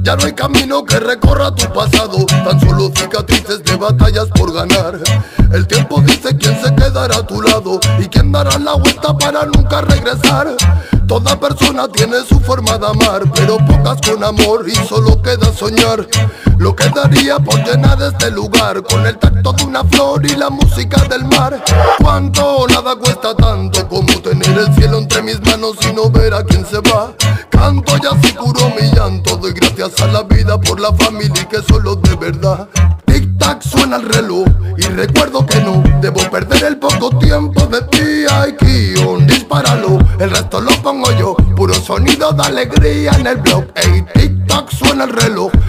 Ya no hay camino que recorra tu pasado, tan solo cicatrices de batallas por ganar. El tiempo dice quién se quedará a tu lado y quién dará la vuelta para nunca regresar. Toda persona tiene su forma de amar, pero pocas con amor y solo queda soñar. Lo que daría por llenar este lugar con el tacto de una flor y la música del mar. Cuánto nada cuesta tanto como tener el cielo entre mis manos y no ver a quién se va. Canto y así curo mi llanto, doy gracias a la vida por la familia y que solo de verdad. Tic tac suena el reloj y recuerdo que no debo perder el poco tiempo de ti. Ay, Kion, dispáralo, el resto lo pongo yo. Puro sonido de alegría en el blog. Ey, tic tac suena el reloj